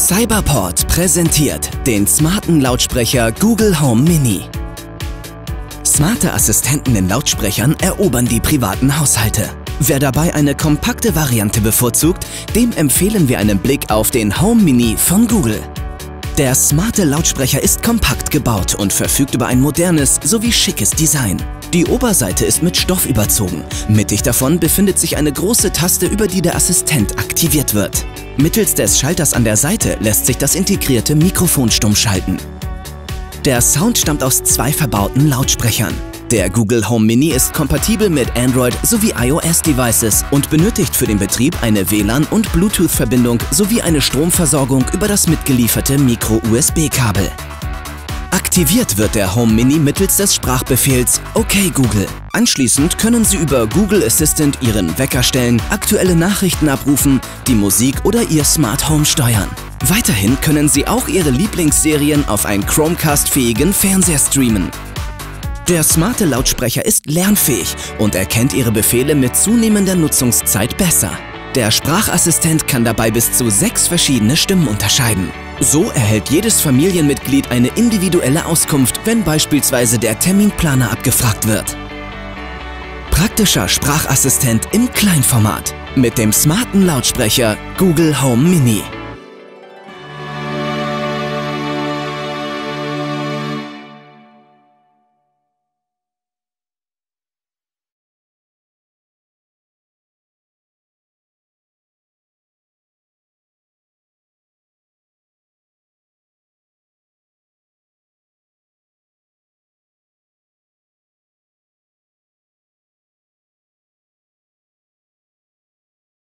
Cyberport präsentiert den smarten Lautsprecher Google Home Mini. Smarte Assistenten in Lautsprechern erobern die privaten Haushalte. Wer dabei eine kompakte Variante bevorzugt, dem empfehlen wir einen Blick auf den Home Mini von Google. Der smarte Lautsprecher ist kompakt gebaut und verfügt über ein modernes sowie schickes Design. Die Oberseite ist mit Stoff überzogen. Mittig davon befindet sich eine große Taste, über die der Assistent aktiviert wird. Mittels des Schalters an der Seite lässt sich das integrierte Mikrofon stumm schalten. Der Sound stammt aus 2 verbauten Lautsprechern. Der Google Home Mini ist kompatibel mit Android sowie iOS-Devices und benötigt für den Betrieb eine WLAN- und Bluetooth-Verbindung sowie eine Stromversorgung über das mitgelieferte Micro-USB-Kabel. Aktiviert wird der Home Mini mittels des Sprachbefehls OK Google. Anschließend können Sie über Google Assistant Ihren Wecker stellen, aktuelle Nachrichten abrufen, die Musik oder Ihr Smart Home steuern. Weiterhin können Sie auch Ihre Lieblingsserien auf einen Chromecast-fähigen Fernseher streamen. Der smarte Lautsprecher ist lernfähig und erkennt Ihre Befehle mit zunehmender Nutzungszeit besser. Der Sprachassistent kann dabei bis zu 6 verschiedene Stimmen unterscheiden. So erhält jedes Familienmitglied eine individuelle Auskunft, wenn beispielsweise der Terminplaner abgefragt wird. Praktischer Sprachassistent im Kleinformat mit dem smarten Lautsprecher Google Home Mini.